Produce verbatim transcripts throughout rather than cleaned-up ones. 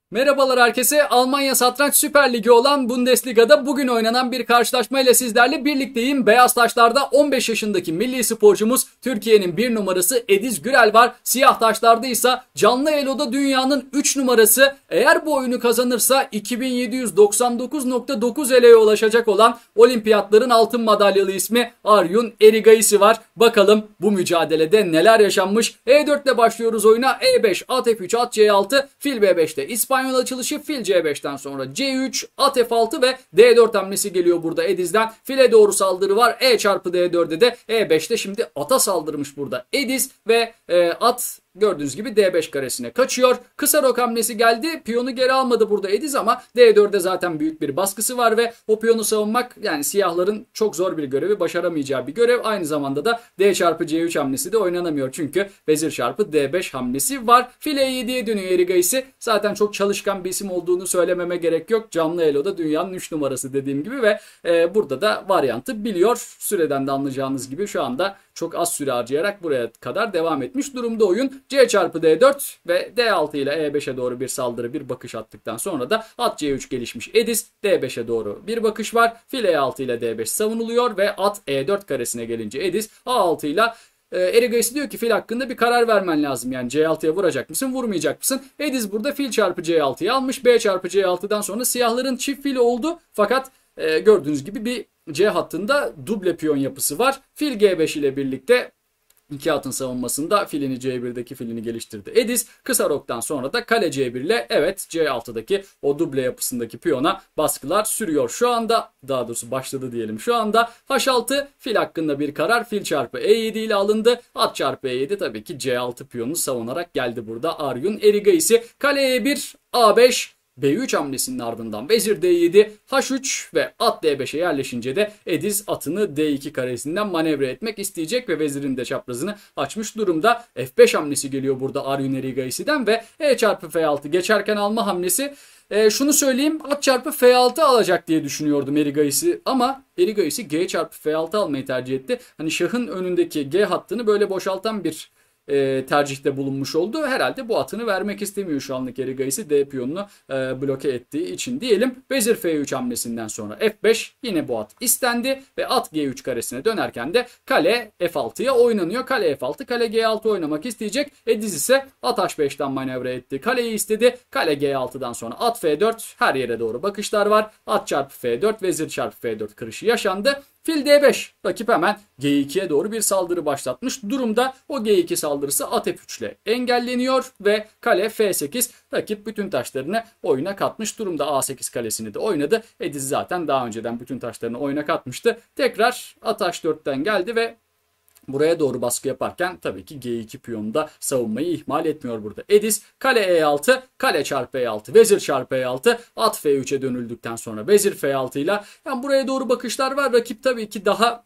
Merhabalar herkese. Almanya Satranç Süper Ligi olan Bundesliga'da bugün oynanan bir karşılaşma ile sizlerle birlikteyim. Beyaz taşlarda on beş yaşındaki milli sporcumuz Türkiye'nin bir numarası Ediz Gürel var. Siyah taşlarda ise canlı eloda dünyanın üç numarası. Eğer bu oyunu kazanırsa iki bin yedi yüz doksan dokuz nokta dokuz eleye ulaşacak olan olimpiyatların altın madalyalı ismi Arjun Erigaisi var. Bakalım bu mücadelede neler yaşanmış. E dört ile başlıyoruz oyuna. E beş, at F üç, at C altı, fil B beşte İspanyol açılışı, fil C beşten sonra C üç, at F altı ve D dört hamlesi geliyor burada Ediz'den. File doğru saldırı var. E çarpı D dörde de E beşte şimdi ata saldırmış burada Ediz ve e, at gördüğünüz gibi D beş karesine kaçıyor. Kısa rok hamlesi geldi. Piyonu geri almadı burada Ediz ama D dörde zaten büyük bir baskısı var ve o piyonu savunmak yani siyahların çok zor bir görevi, başaramayacağı bir görev. Aynı zamanda da D çarpı C üç hamlesi de oynanamıyor çünkü vezir çarpı D beş hamlesi var. File E yediye dönüyor Erigaisi. Zaten çok çalışkan bir isim olduğunu söylememe gerek yok. Canlı eloda dünyanın üç numarası dediğim gibi ve e, burada da varyantı biliyor. Süreden de anlayacağınız gibi şu anda çok az süre harcayarak buraya kadar devam etmiş durumda oyun. C çarpı D dört ve D altı ile E beşe doğru bir saldırı, bir bakış attıktan sonra da at C üç gelişmiş Ediz. D beşe doğru bir bakış var. Fil E altı ile D beş savunuluyor ve at E dört karesine gelince Ediz A altı ile Erigaisi diyor ki fil hakkında bir karar vermen lazım. Yani C altıya vuracak mısın, vurmayacak mısın? Ediz burada fil çarpı C altıyı almış. B çarpı C altıdan sonra siyahların çift fili oldu. Fakat e, gördüğünüz gibi bir C hattında duble piyon yapısı var. Fil G beş ile birlikte İki atın savunmasında filini C birdeki filini geliştirdi Ediz. Kısa roktan sonra da kale C bir ile evet C altıdaki o duble yapısındaki piyona baskılar sürüyor. Şu anda daha doğrusu başladı diyelim şu anda. H altı fil hakkında bir karar. Fil çarpı E yedi ile alındı. At çarpı E yedi tabii ki C altı piyonunu savunarak geldi burada Arjun Erigaisi. Kale E bir, A beş, B üç hamlesinin ardından vezir D yedi, H üç ve at D beşe yerleşince de Ediz atını D iki karesinden manevra etmek isteyecek ve vezirin de çaprazını açmış durumda. F beş hamlesi geliyor burada Arjun Erigaisi'den ve E çarpı F altı geçerken alma hamlesi. E, şunu söyleyeyim, at çarpı F altı alacak diye düşünüyordum Erigaisi ama Erigaisi G çarpı F altı almayı tercih etti. Hani şahın önündeki G hattını böyle boşaltan bir E, tercihte bulunmuş oldu. Herhalde bu atını vermek istemiyor şu anlık Erigaisi D piyonunu e, bloke ettiği için diyelim. Vezir F üç hamlesinden sonra F beş yine bu at istendi ve at G üç karesine dönerken de kale F altıya oynanıyor. Kale F altı, kale G altı oynamak isteyecek. Ediz ise at H beşten manevra etti. Kaleyi istedi. Kale G altıdan sonra at F dört, her yere doğru bakışlar var. At çarpı F dört, vezir çarpı F dört kırışı yaşandı. Fil D beş. Rakip hemen G ikiye doğru bir saldırı başlatmış durumda. O G iki saldırısı at F üç ile engelleniyor ve kale F sekiz. Rakip bütün taşlarını oyuna katmış durumda. A sekiz kalesini de oynadı. Ediz zaten daha önceden bütün taşlarını oyuna katmıştı. Tekrar at H dörtten geldi ve buraya doğru baskı yaparken tabii ki G iki piyonunda savunmayı ihmal etmiyor burada. Ediz kale E altı, kale çarpı E altı, vezir çarpı E altı, at F üçe dönüldükten sonra vezir F altı ile yani buraya doğru bakışlar var. Rakip tabii ki daha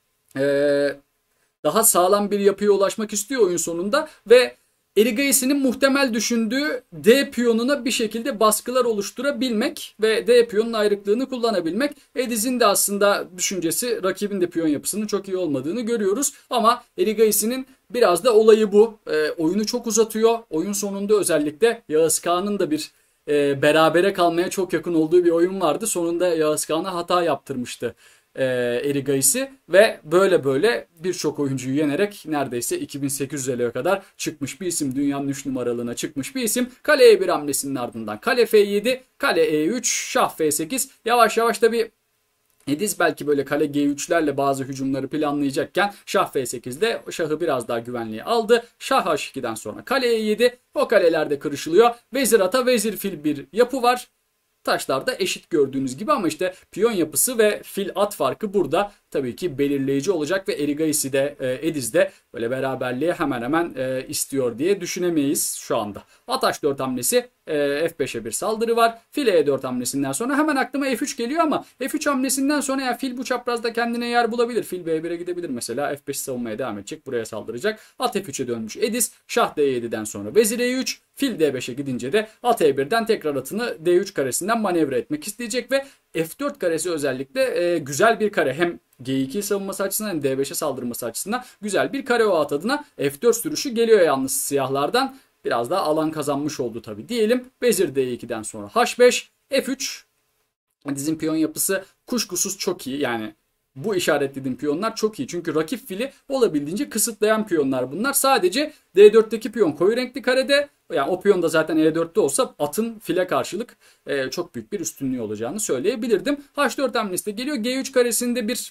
ee, daha sağlam bir yapıya ulaşmak istiyor oyun sonunda ve Erigaisi'nin muhtemel düşündüğü D piyonuna bir şekilde baskılar oluşturabilmek ve D piyonun ayrıklığını kullanabilmek. Ediz'in de aslında düşüncesi rakibin de piyon yapısının çok iyi olmadığını görüyoruz. Ama Erigaisi'nin biraz da olayı bu. E, oyunu çok uzatıyor. Oyun sonunda özellikle Yağız Kağan'ın da bir e, berabere kalmaya çok yakın olduğu bir oyun vardı. Sonunda Yağız Kağan'a hata yaptırmıştı Erigaisi ve böyle böyle birçok oyuncuyu yenerek neredeyse iki bin sekiz yüz eleye kadar çıkmış bir isim. Dünyanın üç numaralığına çıkmış bir isim. Kale E bir hamlesinin ardından kale F yedi, kale E üç, şah F sekiz. Yavaş yavaş tabi Ediz belki böyle kale G üçlerle bazı hücumları planlayacakken şah F sekizde şahı biraz daha güvenliğe aldı. Şah H ikiden sonra kale E yedi, o kalelerde kırışılıyor. Vezir ata, vezir fil bir yapı var. Taşlarda eşit gördüğünüz gibi ama işte piyon yapısı ve fil at farkı burada tabii ki belirleyici olacak ve Erigaisi de Ediz de böyle beraberliğe hemen hemen e, istiyor diye düşünemeyiz şu anda. At H dört hamlesi, e, F beşe bir saldırı var. Fil E dört hamlesinden sonra hemen aklıma F üç geliyor ama F üç hamlesinden sonra ya fil bu çaprazda kendine yer bulabilir. Fil B bire gidebilir mesela. F beş savunmaya devam edecek. Buraya saldıracak. At F üçe dönmüş Ediz. Şah D yediden sonra vezir E üç. Fil D beşe gidince de at E birden tekrar atını D üç karesinden manevra etmek isteyecek ve F dört karesi özellikle e, güzel bir kare. Hem G iki savunması açısından hem D beşe saldırması açısından güzel bir kare o at adına. F dört sürüşü geliyor yalnız siyahlardan. biraz daha alan kazanmış oldu tabii diyelim. Vezir D iki'den sonra H beş, F üç. Dizin piyon yapısı kuşkusuz çok iyi. Yani bu işaretlediğim piyonlar çok iyi. Çünkü rakip fili olabildiğince kısıtlayan piyonlar bunlar. Sadece D dört'teki piyon koyu renkli karede. Yani o piyon da zaten E dört'te olsa atın file karşılık e, çok büyük bir üstünlüğü olacağını söyleyebilirdim. H dört hamlesi de geliyor. G üç karesinde bir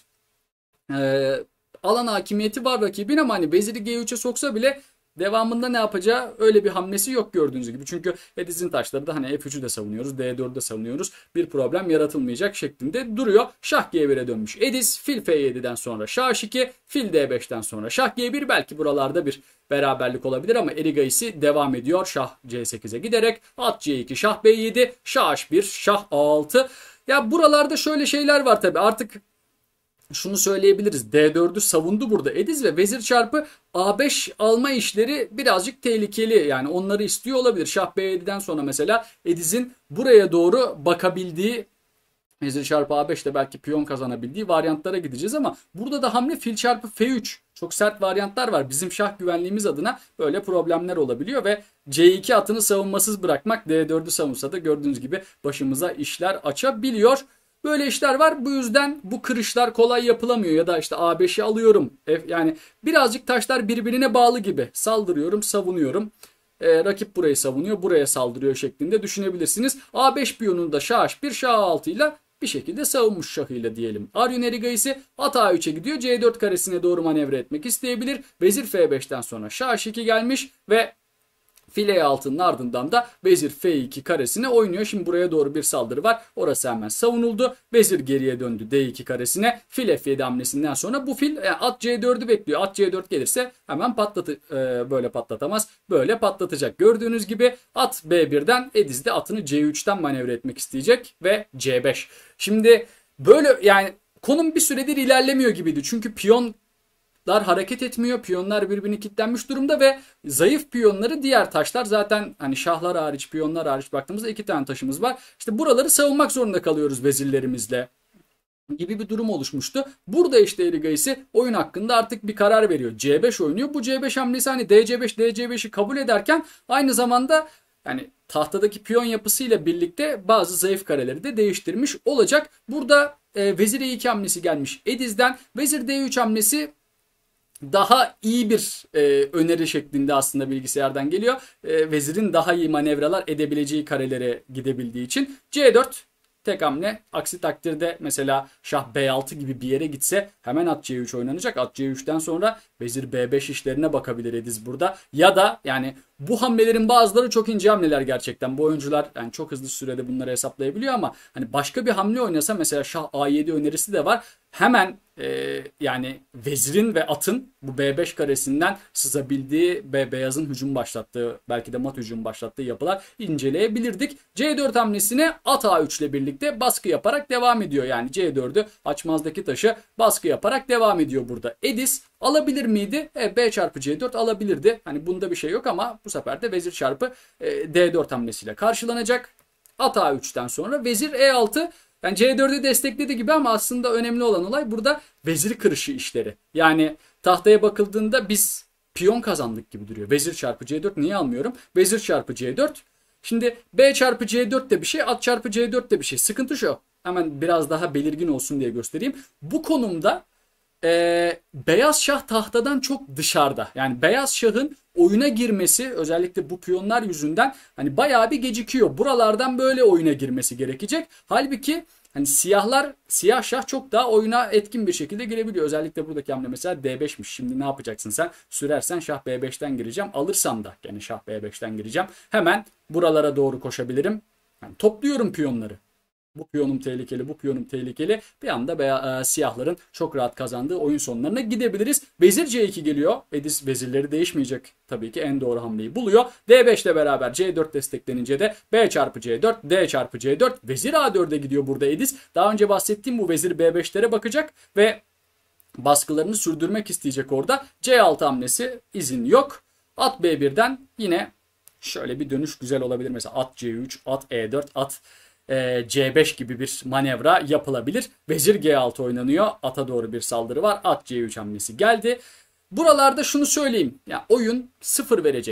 e, alan hakimiyeti var rakibin ama hani veziri G üç'e soksa bile devamında ne yapacağı öyle bir hamlesi yok gördüğünüz gibi. Çünkü Ediz'in taşları da hani F üç'ü de savunuyoruz, D dört'ü de savunuyoruz. Bir problem yaratılmayacak şeklinde duruyor. Şah G bir'e dönmüş Ediz. Fil F yedi'den sonra Şah H iki, Fil D beş'ten sonra Şah G bir. Belki buralarda bir beraberlik olabilir ama Erigaisi devam ediyor. Şah C sekiz'e giderek at C iki, Şah B yedi, Şah H bir, Şah A altı. Ya buralarda şöyle şeyler var tabii. Artık şunu söyleyebiliriz. D dört'ü savundu burada Ediz ve vezir çarpı A beş alma işleri birazcık tehlikeli. Yani onları istiyor olabilir. Şah B yedi'den sonra mesela Ediz'in buraya doğru bakabildiği, vezir çarpı A beş'te belki piyon kazanabildiği varyantlara gideceğiz ama burada da hamle fil çarpı F üç. Çok sert varyantlar var. Bizim şah güvenliğimiz adına böyle problemler olabiliyor ve C iki atını savunmasız bırakmak D dört'ü savunsa da gördüğünüz gibi başımıza işler açabiliyor. Böyle işler var. Bu yüzden bu kırışlar kolay yapılamıyor ya da işte A beş'i alıyorum. Yani birazcık taşlar birbirine bağlı gibi. Saldırıyorum, savunuyorum. Ee, rakip burayı savunuyor, buraya saldırıyor şeklinde düşünebilirsiniz. A beş piyonunu da Şah H bir, Şah A altı ile bir şekilde savunmuş şahıyla diyelim. Arjun Erigaisi at A üç'e gidiyor. C dört karesine doğru manevra etmek isteyebilir. Vezir F beş'ten sonra Şah H iki gelmiş ve Fil E altı'nın ardından da vezir F iki karesine oynuyor. Şimdi buraya doğru bir saldırı var. Orası hemen savunuldu. Vezir geriye döndü D iki karesine. Fil F yedi hamlesinden sonra bu fil yani at C dört'ü bekliyor. At C dört gelirse hemen patlatı e, böyle patlatamaz. Böyle patlatacak. Gördüğünüz gibi at B bir'den Ediz de atını C üç'ten manevra etmek isteyecek ve C beş. Şimdi böyle yani konum bir süredir ilerlemiyor gibiydi. Çünkü piyon hareket etmiyor. Piyonlar birbirini kilitlenmiş durumda ve zayıf piyonları diğer taşlar zaten hani şahlar hariç, piyonlar hariç baktığımızda iki tane taşımız var. İşte buraları savunmak zorunda kalıyoruz vezirlerimizle gibi bir durum oluşmuştu. Burada işte Erigaisi oyun hakkında artık bir karar veriyor. C beş oynuyor. Bu C beş hamlesi hani D C beş, D C beş'i kabul ederken aynı zamanda yani tahtadaki piyon yapısıyla birlikte bazı zayıf kareleri de değiştirmiş olacak. Burada e, vezir E iki hamlesi gelmiş Ediz'den. Vezir D üç hamlesi daha iyi bir e, öneri şeklinde aslında bilgisayardan geliyor. E, vezirin daha iyi manevralar edebileceği karelere gidebildiği için. C dört tek hamle. Aksi takdirde mesela Şah B altı gibi bir yere gitse hemen at C üç oynanacak. At C üç'ten sonra vezir B beş işlerine bakabilir Ediz burada. Ya da yani bu hamlelerin bazıları çok ince hamleler gerçekten. Bu oyuncular yani çok hızlı sürede bunları hesaplayabiliyor ama hani başka bir hamle oynasa mesela Şah A yedi önerisi de var. Hemen e, yani vezirin ve atın bu B beş karesinden sızabildiği ve beyazın hücum başlattığı belki de mat hücum başlattığı yapılar inceleyebilirdik. C dört hamlesine at A üç ile birlikte baskı yaparak devam ediyor. Yani C dört'ü açmazdaki taşı baskı yaparak devam ediyor burada. Ediz alabilir miydi? E, B çarpı C dört alabilirdi. Hani bunda bir şey yok ama bu sefer de vezir çarpı e, D dört hamlesiyle karşılanacak. At A üç'ten sonra vezir E altı. Yani C dört'ü destekledi gibi ama aslında önemli olan olay burada vezir kırışı işleri. Yani tahtaya bakıldığında biz piyon kazandık gibi duruyor. Vezir çarpı C dört niye almıyorum? Vezir çarpı C dört. Şimdi B çarpı C dört de bir şey, at çarpı C dört de bir şey. Sıkıntı şu. Hemen biraz daha belirgin olsun diye göstereyim. Bu konumda Ee, beyaz şah tahtadan çok dışarıda. Yani beyaz şahın oyuna girmesi özellikle bu piyonlar yüzünden hani bayağı bir gecikiyor. Buralardan böyle oyuna girmesi gerekecek. Halbuki hani siyahlar, siyah şah çok daha oyuna etkin bir şekilde girebiliyor. Özellikle buradaki hamle mesela D beş'miş. Şimdi ne yapacaksın sen? Sürersen şah B beş'ten gireceğim. Alırsam da yani şah B beş'ten gireceğim. Hemen buralara doğru koşabilirim. Yani topluyorum piyonları. Bu piyonum tehlikeli, bu piyonum tehlikeli. Bir anda beya, e, siyahların çok rahat kazandığı oyun sonlarına gidebiliriz. Vezir C iki geliyor. Ediz vezirleri değişmeyecek. Tabii ki en doğru hamleyi buluyor. D beş ile beraber C dört desteklenince de B çarpı C dört, D çarpı C dört. Vezir A dört'e gidiyor burada Ediz. Daha önce bahsettiğim bu vezir B beş'lere bakacak ve baskılarını sürdürmek isteyecek orada. C altı hamlesi izin yok. At B bir'den yine şöyle bir dönüş güzel olabilir. Mesela at C üç, at E dört, at C beş gibi bir manevra yapılabilir. Vezir G altı oynanıyor. Ata doğru bir saldırı var. At C üç hamlesi geldi. Buralarda şunu söyleyeyim. Ya oyun sıfır verecek.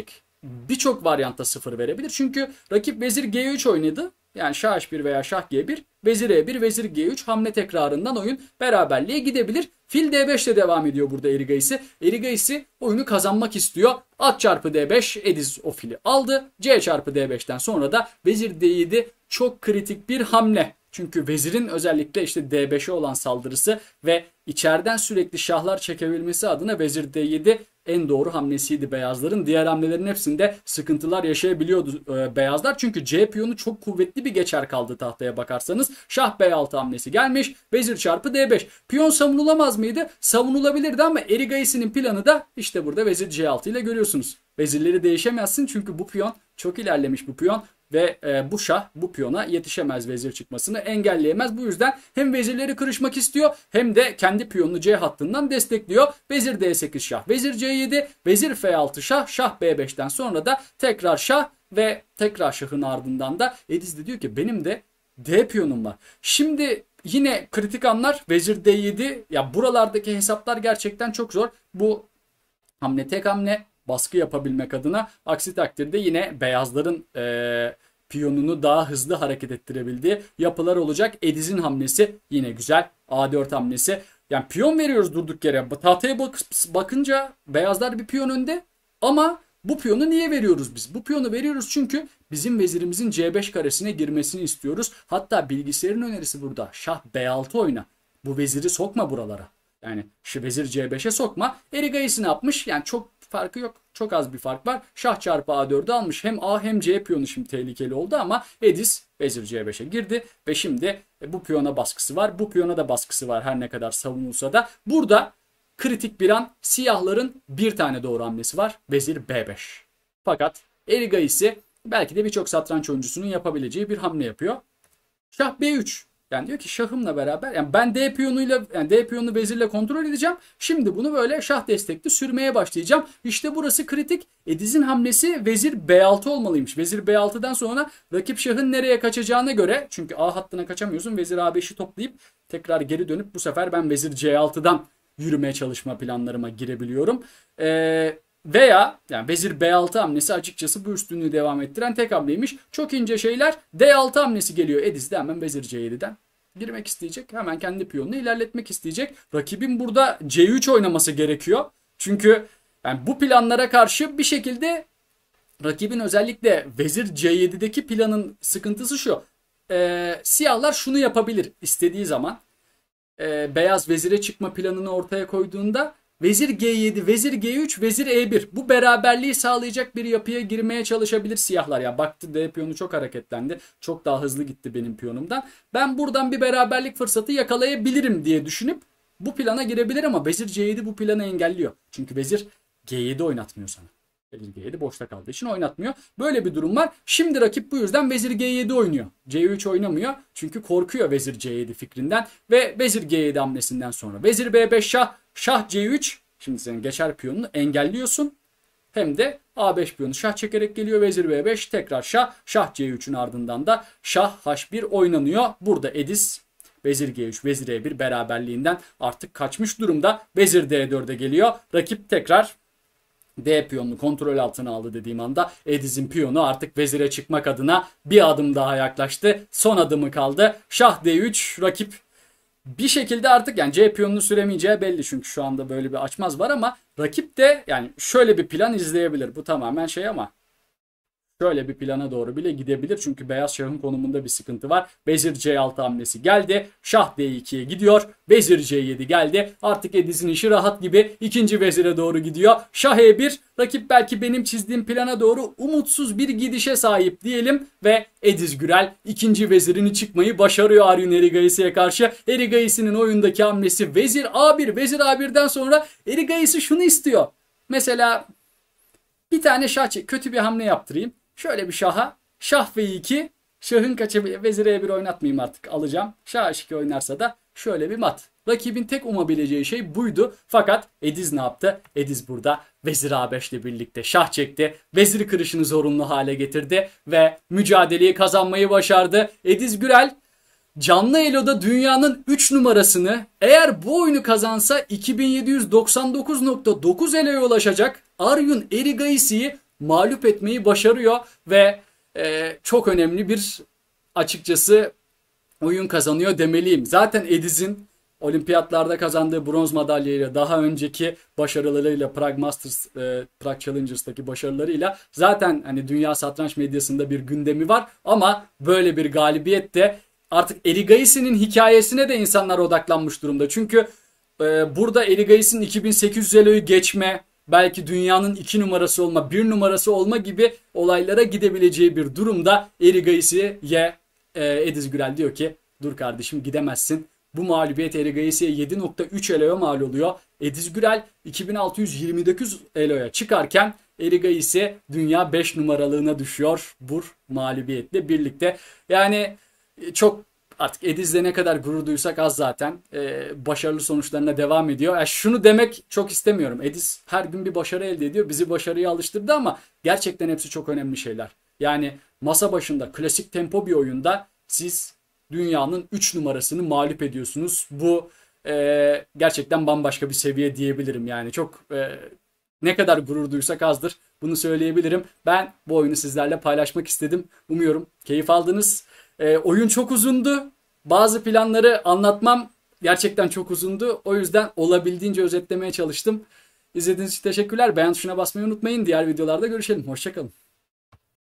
birçok varyantta sıfır verebilir. Çünkü rakip vezir G üç oynadı. Yani şah H bir veya şah G bir, vezir E bir, vezir G üç hamle tekrarından oyun beraberliğe gidebilir. Fil D beş ile devam ediyor burada Erigaisi. Erigaisi oyunu kazanmak istiyor. At çarpı D beş, Ediz o fili aldı. C çarpı D beşten sonra da vezir D yedi çok kritik bir hamle. Çünkü vezirin özellikle işte D beşe olan saldırısı ve içeriden sürekli şahlar çekebilmesi adına vezir D yedi en doğru hamlesiydi beyazların. Diğer hamlelerin hepsinde sıkıntılar yaşayabiliyordu e, beyazlar. Çünkü C piyonu çok kuvvetli bir geçer kaldı tahtaya bakarsanız. Şah B altı hamlesi gelmiş. Vezir çarpı D beş. Piyon savunulamaz mıydı? Savunulabilirdi ama Erigaisi'nin planı da işte burada vezir C altı ile görüyorsunuz. Vezirleri değişemezsin çünkü bu piyon çok ilerlemiş bu piyon. Ve e, bu şah bu piyona yetişemez, vezir çıkmasını engelleyemez. Bu yüzden hem vezirleri kırışmak istiyor hem de kendi piyonunu C hattından destekliyor. Vezir D sekiz şah, vezir C yedi, vezir F altı şah, şah B beşten sonra da tekrar şah ve tekrar şahın ardından da Ediz de diyor ki benim de D piyonum var. Şimdi yine kritik anlar vezir D yedi. Ya buralardaki hesaplar gerçekten çok zor. Bu hamle tek hamle. Baskı yapabilmek adına, aksi takdirde yine beyazların e, piyonunu daha hızlı hareket ettirebildiği yapılar olacak. Ediz'in hamlesi yine güzel. A dört hamlesi. Yani piyon veriyoruz durduk yere. Tahtaya bak bakınca beyazlar bir piyon önde ama bu piyonu niye veriyoruz biz? Bu piyonu veriyoruz çünkü bizim vezirimizin C beş karesine girmesini istiyoruz. Hatta bilgisayarın önerisi burada. Şah B altı oyna. Bu veziri sokma buralara. Yani şu vezir C beşe sokma. Erigaisi ne yapmış? Yani çok farkı yok. Çok az bir fark var. Şah çarpı A dördü almış. Hem A hem C piyonu şimdi tehlikeli oldu ama Ediz vezir C beşe girdi. Ve şimdi bu piyona baskısı var. Bu piyona da baskısı var her ne kadar savunulsa da. Burada kritik bir an, siyahların bir tane doğru hamlesi var. Vezir B beş. Fakat Erigaisi belki de birçok satranç oyuncusunun yapabileceği bir hamle yapıyor. Şah B üç. Yani diyor ki şahımla beraber yani ben D piyonuyla yani D piyonunu vezirle kontrol edeceğim. Şimdi bunu böyle şah destekli sürmeye başlayacağım. İşte burası kritik. Ediz'in hamlesi vezir B altı olmalıymış. Vezir B altıdan sonra rakip şahın nereye kaçacağına göre, çünkü A hattına kaçamıyorsun. Vezir A beşi toplayıp tekrar geri dönüp bu sefer ben vezir C altıdan yürümeye çalışma planlarıma girebiliyorum. Eee Veya yani vezir B altı hamlesi açıkçası bu üstünlüğü devam ettiren tek hamleymiş. Çok ince şeyler. D altı hamlesi geliyor. Ediz de hemen vezir C yediden girmek isteyecek. Hemen kendi piyonunu ilerletmek isteyecek. Rakibin burada C üç oynaması gerekiyor. Çünkü yani bu planlara karşı bir şekilde rakibin özellikle vezir C yedideki planın sıkıntısı şu. Ee, siyahlar şunu yapabilir istediği zaman. Ee, beyaz vezire çıkma planını ortaya koyduğunda vezir G yedi, vezir G üç, vezir E bir. Bu beraberliği sağlayacak bir yapıya girmeye çalışabilir siyahlar. Ya baktı D piyonu çok hareketlendi. Çok daha hızlı gitti benim piyonumdan. Ben buradan bir beraberlik fırsatı yakalayabilirim diye düşünüp bu plana girebilir ama vezir C yedi bu planı engelliyor. Çünkü vezir G yedi oynatmıyor sana. Vezir G yedi boşta kaldığı için oynatmıyor. Böyle bir durum var. Şimdi rakip bu yüzden vezir G yedi oynuyor. C üç oynamıyor. Çünkü korkuyor vezir C yedi fikrinden. Ve vezir G yedi hamlesinden sonra vezir B beş şah, şah C üç. Şimdi senin geçer piyonunu engelliyorsun. Hem de A beş piyonu şah çekerek geliyor. Vezir B beş tekrar şah. Şah C üçün ardından da şah H bir oynanıyor. Burada Ediz vezir G üç, vezir E bir beraberliğinden artık kaçmış durumda. Vezir D dörde geliyor. Rakip tekrar D piyonunu kontrol altına aldı dediğim anda Ediz'in piyonu artık vezire çıkmak adına bir adım daha yaklaştı. Son adımı kaldı. Şah D üç, rakip bir şekilde artık yani C piyonunu süremeyeceği belli çünkü şu anda böyle bir açmaz var ama rakip de yani şöyle bir plan izleyebilir. Bu tamamen şey ama şöyle bir plana doğru bile gidebilir. Çünkü beyaz şahın konumunda bir sıkıntı var. Vezir C altı hamlesi geldi. Şah D ikiye gidiyor. Vezir C yedi geldi. Artık Ediz'in işi rahat gibi. İkinci vezire doğru gidiyor. Şah E bir. Rakip belki benim çizdiğim plana doğru umutsuz bir gidişe sahip diyelim. Ve Ediz Gürel ikinci vezirini çıkmayı başarıyor Aryun Erigaisi'ye karşı. Erigaisi'nin oyundaki hamlesi vezir A bir. Vezir A birden sonra Erigaisi şunu istiyor. Mesela bir tane şah çek. Kötü bir hamle yaptırayım. Şöyle bir şaha. Şah V iki. Şahın kaçabilir. Vezir E bir oynatmayayım artık. Alacağım. Şah H iki oynarsa da şöyle bir mat. Rakibin tek umabileceği şey buydu. Fakat Ediz ne yaptı? Ediz burada vezir A beş ile birlikte şah çekti. Vezir kırışını zorunlu hale getirdi. Ve mücadeleyi kazanmayı başardı. Ediz Gürel canlı eloda dünyanın üç numarasını eğer bu oyunu kazansa iki bin yedi yüz doksan dokuz nokta dokuz eloya ulaşacak Aryun Erigaisi'yi mağlup etmeyi başarıyor ve e, çok önemli bir açıkçası oyun kazanıyor demeliyim. Zaten Ediz'in olimpiyatlarda kazandığı bronz madalyayla daha önceki başarılarıyla Prague Masters, e, Prague Challengers'taki başarılarıyla zaten hani dünya satranç medyasında bir gündemi var ama böyle bir galibiyet de artık Erigaisi'nin hikayesine de insanlar odaklanmış durumda. Çünkü e, burada Erigaisi'nin iki bin sekiz yüz eloyu geçme, belki dünyanın iki numarası olma, bir numarası olma gibi olaylara gidebileceği bir durumda Erigaisi'ye e, Ediz Gürel diyor ki dur kardeşim gidemezsin. Bu mağlubiyet Erigaisi'ye yedi nokta üç eloya mal oluyor. Ediz Gürel iki bin altı yüz yirmi dokuz eloya çıkarken Erigaisi dünya beş numaralığına düşüyor bu mağlubiyetle birlikte. Yani çok artık Ediz'le ne kadar gurur duysak az zaten. Ee, başarılı sonuçlarına devam ediyor. Yani şunu demek çok istemiyorum. Ediz her gün bir başarı elde ediyor. Bizi başarıya alıştırdı ama gerçekten hepsi çok önemli şeyler. Yani masa başında klasik tempo bir oyunda siz dünyanın üç numarasını mağlup ediyorsunuz. Bu e, gerçekten bambaşka bir seviye diyebilirim. Yani çok e, ne kadar gurur duysak azdır. Bunu söyleyebilirim. Ben bu oyunu sizlerle paylaşmak istedim. Umuyorum keyif aldınız. E, oyun çok uzundu. Bazı planları anlatmam gerçekten çok uzundu. O yüzden olabildiğince özetlemeye çalıştım. İzlediğiniz için teşekkürler. Beğen tuşuna basmayı unutmayın. Diğer videolarda görüşelim. Hoşçakalın.